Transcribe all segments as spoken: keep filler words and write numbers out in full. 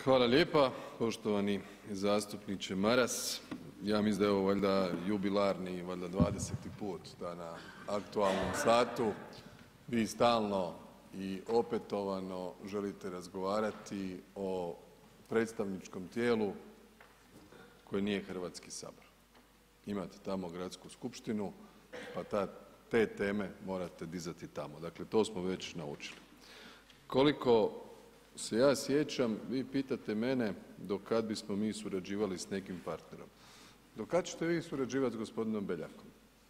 Hvala lijepa poštovani zastupniče Maras. Ja mislim da je ovo valjda jubilarni, valjda dvadeseti put da na aktualnom satu vi stalno i opetovano želite razgovarati o predstavničkom tijelu koje nije Hrvatski sabor. Imate tamo gradsku skupštinu pa ta, te teme morate dizati tamo, dakle to smo već naučili. Koliko se ja sjećam, vi pitate mene do kad bismo mi surađivali s nekim partnerom. Do kad ćete vi surađivati s gospodinom Beljakom?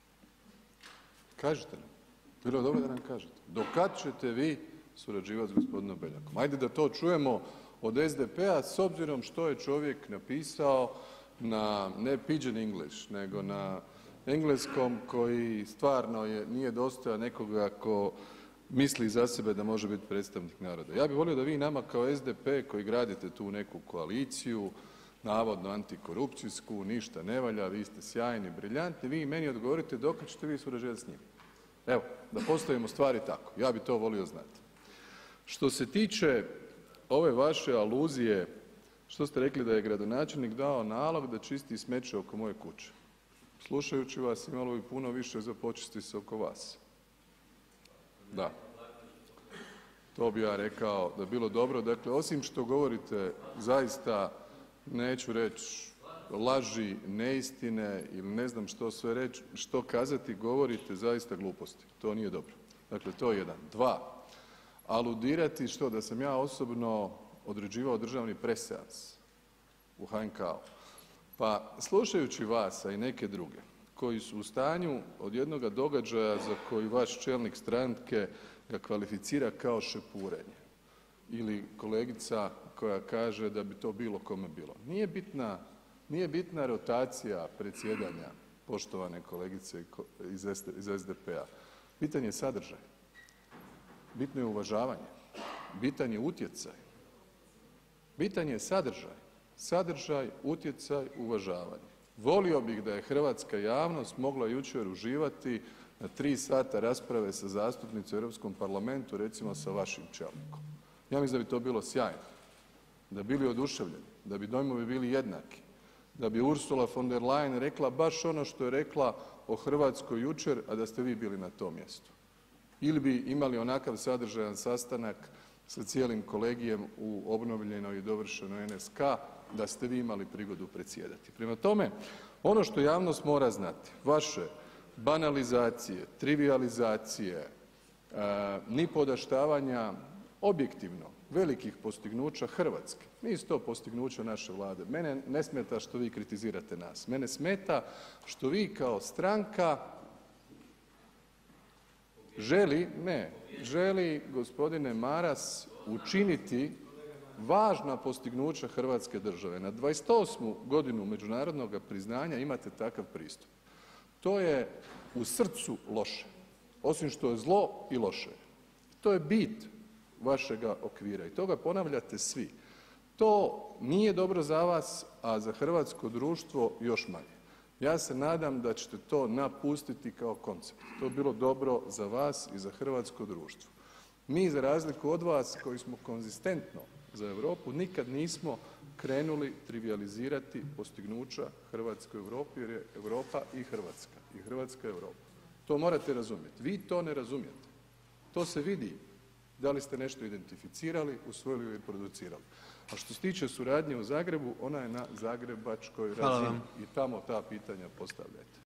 Kažite nam, bilo je dobro da nam kažete. Do kad ćete vi surađivati s gospodinom Beljakom? Ajde da to čujemo od S D P-a s obzirom što je čovjek napisao na ne pidgin English, nego na engleskom koji stvarno je, nije dostojan nekoga ko misli za sebe da može biti predstavnik naroda. Ja bih volio da vi nama kao S D P koji gradite tu neku koaliciju, navodno antikorupcijsku, ništa ne valja, vi ste sjajni, briljantni, vi meni odgovorite do kad ćete vi surađivati s njim. Evo, da postavimo stvari tako, ja bih to volio znati. Što se tiče ove vaše aluzije, što ste rekli da je gradonačelnik dao nalog da čisti smeće oko moje kuće. Slušajući vas imalo bi puno više za počistiti se oko vas. Da, to bi ja rekao da bi bilo dobro, dakle osim što govorite zaista neću reći laži, neistine ili ne znam što sve reći, što kazati, govorite zaista gluposti, to nije dobro. Dakle to je jedan. Dva, aludirati što da sam ja osobno određivao državni preseans u H N K-u. Pa slušajući vas, a i neke druge koji su u stanju od jednoga događaja za koji vaš čelnik stranke ga kvalificira kao šepurenje ili kolegica koja kaže da bi to bilo kome bilo. Nije bitna, nije bitna rotacija predsjedanja, poštovane kolegice iz S D P-a. Bitan je sadržaj, bitno je uvažavanje, bitan je utjecaj, bitan je sadržaj, sadržaj, utjecaj, uvažavanje. Volio bih da je hrvatska javnost mogla jučer uživati na tri sata rasprave sa zastupnicom u Europskom parlamentu, recimo sa vašim čelnikom. Ja mislim da bi to bilo sjajno, da bi bili oduševljeni, da bi dojmovi bili jednaki, da bi Ursula von der Leyen rekla baš ono što je rekla o Hrvatskoj jučer, a da ste vi bili na tom mjestu. Ili bi imali onakav sadržajan sastanak sa cijelim kolegijem u obnovljenoj i dovršenoj N S K da ste vi imali prigodu predsjedati. Prema tome, ono što javnost mora znati, vaše banalizacije, trivijalizacije, nipodaštavanja objektivno velikih postignuća Hrvatske, nisu to postignuća naše Vlade. Mene ne smeta što vi kritizirate nas, mene smeta što vi kao stranka želi, ne, želi gospodine Maras učiniti važna postignuća Hrvatske države. Na dvadeset osmu godinu međunarodnog priznanja imate takav pristup. To je u srcu loše, osim što je zlo i loše. To je bit vašega okvira i toga ponavljate svi. To nije dobro za vas, a za hrvatsko društvo još manje. Ja se nadam da ćete to napustiti kao koncept. To bi bilo dobro za vas i za hrvatsko društvo. Mi za razliku od vas koji smo konzistentno za Europu nikad nismo krenuli trivijalizirati postignuća Hrvatske u Europi jer je Europa i Hrvatska i Hrvatska je Europa. To morate razumjeti. Vi to ne razumijete. To se vidi da li ste nešto identificirali, usvojili ili producirali. A što se tiče suradnje u Zagrebu, ona je na zagrebačkoj razini i tamo ta pitanja postavljajte.